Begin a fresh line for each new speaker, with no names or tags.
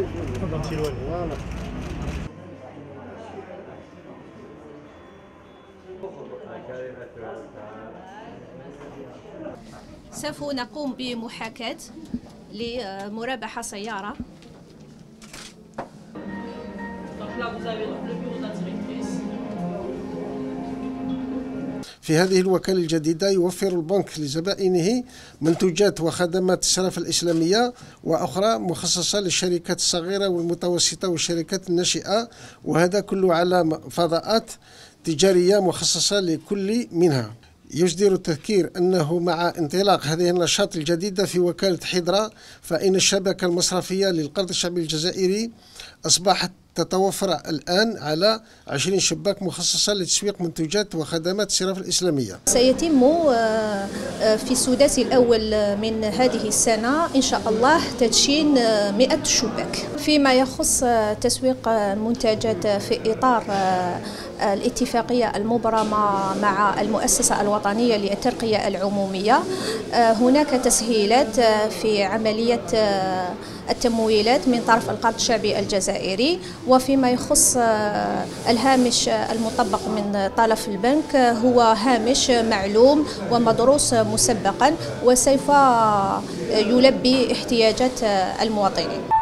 سوف نقوم بمحاكاة لمرابحة سيارة.
في هذه الوكالة الجديدة يوفر البنك لزبائنه منتوجات وخدمات الصرافة الإسلامية وأخرى مخصصة للشركات الصغيرة والمتوسطة والشركات الناشئة، وهذا كله على فضاءات تجارية مخصصة لكل منها. يجدر التذكير أنه مع انطلاق هذه النشاط الجديدة في وكالة حضرة، فإن الشبكة المصرفية للقرض الشعبي الجزائري أصبحت تتوفر الآن على 20 شباك مخصصة لتسويق منتجات وخدمات الصرافة الإسلامية.
سيتم في السداس الأول من هذه السنة إن شاء الله تدشين 100 شباك. فيما يخص تسويق منتجات في إطار الاتفاقية المبرمة مع المؤسسة الوطنية للترقية العمومية، هناك تسهيلات في عملية التمويلات من طرف القرض الشعبي الجزائري. وفيما يخص الهامش المطبق من طرف البنك، هو هامش معلوم ومدروس مسبقا وسوف يلبي احتياجات المواطنين.